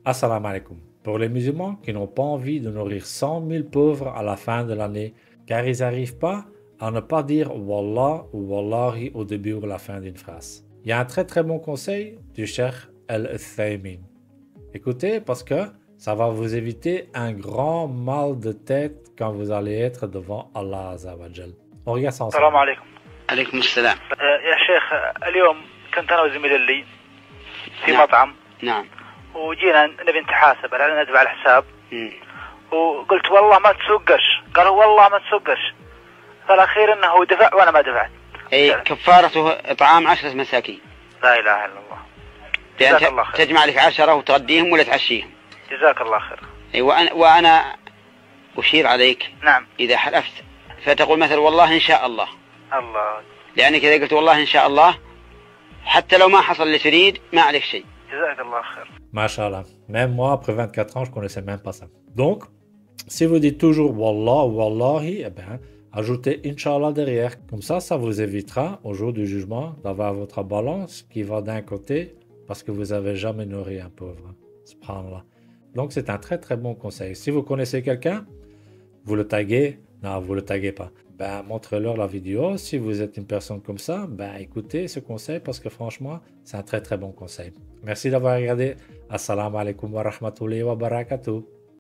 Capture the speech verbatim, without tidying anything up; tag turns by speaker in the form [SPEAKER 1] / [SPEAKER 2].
[SPEAKER 1] Assalamu alaikum. Pour les musulmans qui n'ont pas envie de nourrir cent mille pauvres à la fin de l'année, car ils n'arrivent pas à ne pas dire Wallah ou Wallahi au début ou à la fin d'une phrase. Il y a un très très bon conseil du Cheikh Al-Uthaymin. Écoutez, parce que ça va vous éviter un grand mal de tête quand vous allez être devant Allah Azza wa Jal. On regarde ça ensemble.
[SPEAKER 2] السلام عليكم.
[SPEAKER 3] عليكم السلام.
[SPEAKER 2] يا شيخ اليوم كنت انا وزميلي لي في
[SPEAKER 3] نعم.
[SPEAKER 2] مطعم
[SPEAKER 3] نعم.
[SPEAKER 2] وجينا نبي نتحاسب على ندفع الحساب.
[SPEAKER 3] مم.
[SPEAKER 2] وقلت والله ما تسوقش، قالوا والله ما تسوقش. فالاخير انه دفع وانا ما دفعت.
[SPEAKER 3] اي كفارته اطعام عشرة مساكين.
[SPEAKER 2] لا اله الا الله.
[SPEAKER 3] بأن
[SPEAKER 2] جزاك الله خير.
[SPEAKER 3] تجمع لك عشرة وتغديهم ولا تعشيهم.
[SPEAKER 2] جزاك الله خير.
[SPEAKER 3] اي وانا وانا اشير عليك
[SPEAKER 2] نعم.
[SPEAKER 3] اذا حلفت فتقول مثلا والله ان شاء الله.
[SPEAKER 2] الله.
[SPEAKER 3] لانك اذا قلت والله ان شاء الله حتى لو ما حصل اللي تريد ما عليك شيء.
[SPEAKER 2] جزاك الله خير.
[SPEAKER 1] Mashallah. Même moi, après vingt-quatre ans, je ne connaissais même pas ça. Donc, si vous dites toujours Wallah ou Wallahi, eh bien, ajoutez Inch'Allah derrière. Comme ça, ça vous évitera au jour du jugement d'avoir votre balance qui va d'un côté parce que vous n'avez jamais nourri un pauvre. Subhanallah. Donc, c'est un très très bon conseil. Si vous connaissez quelqu'un, vous le taguez. Non, vous ne le taguez pas. Ben, montrez-leur la vidéo. Si vous êtes une personne comme ça, ben, écoutez ce conseil parce que franchement, c'est un très très bon conseil. Merci d'avoir regardé. Assalamu alaikum wa rahmatullahi wa barakatuh.